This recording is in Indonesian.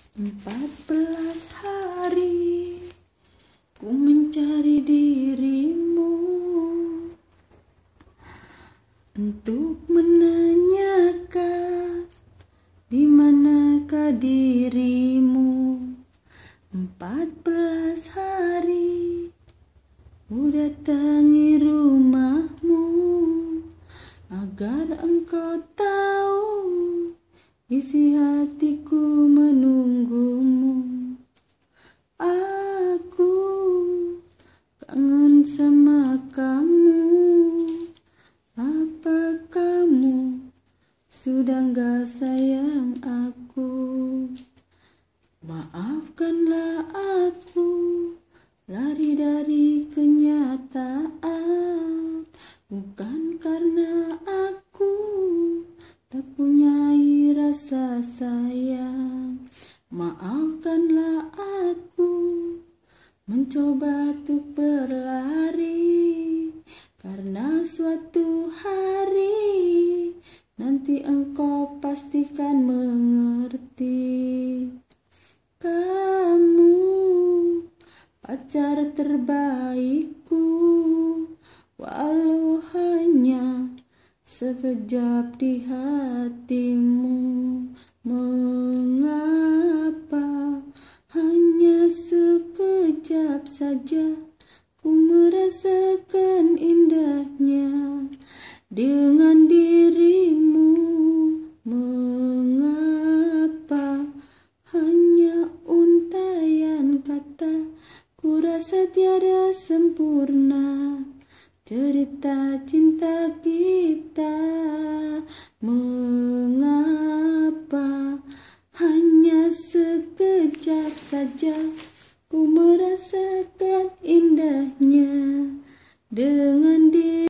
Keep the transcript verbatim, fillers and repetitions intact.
Empat belas hari ku mencari dirimu untuk menanyakan di manakah dirimu. Empat belas hari ku datangi rumahmu agar engkau tahu isi hatiku menunggumu. Aku kangen sama kamu. Apa kamu sudah gak sayang aku? Maafkanlah aku lari dari kenyataan, bukan karena aku tak punyai rasa sayang. Maafkanlah aku mencoba untuk berlari, karena suatu hari nanti engkau pastikan mengerti. Kamu pacar terbaikku, walau hanya sekejap di hatimu. Mengapa hanya sekejap saja ku merasakan indahnya dengan dirimu? Mengapa hanya untaian kata, ku rasa tiada sempurna cerita cinta kita. Mengapa hanya sekejap saja ku merasa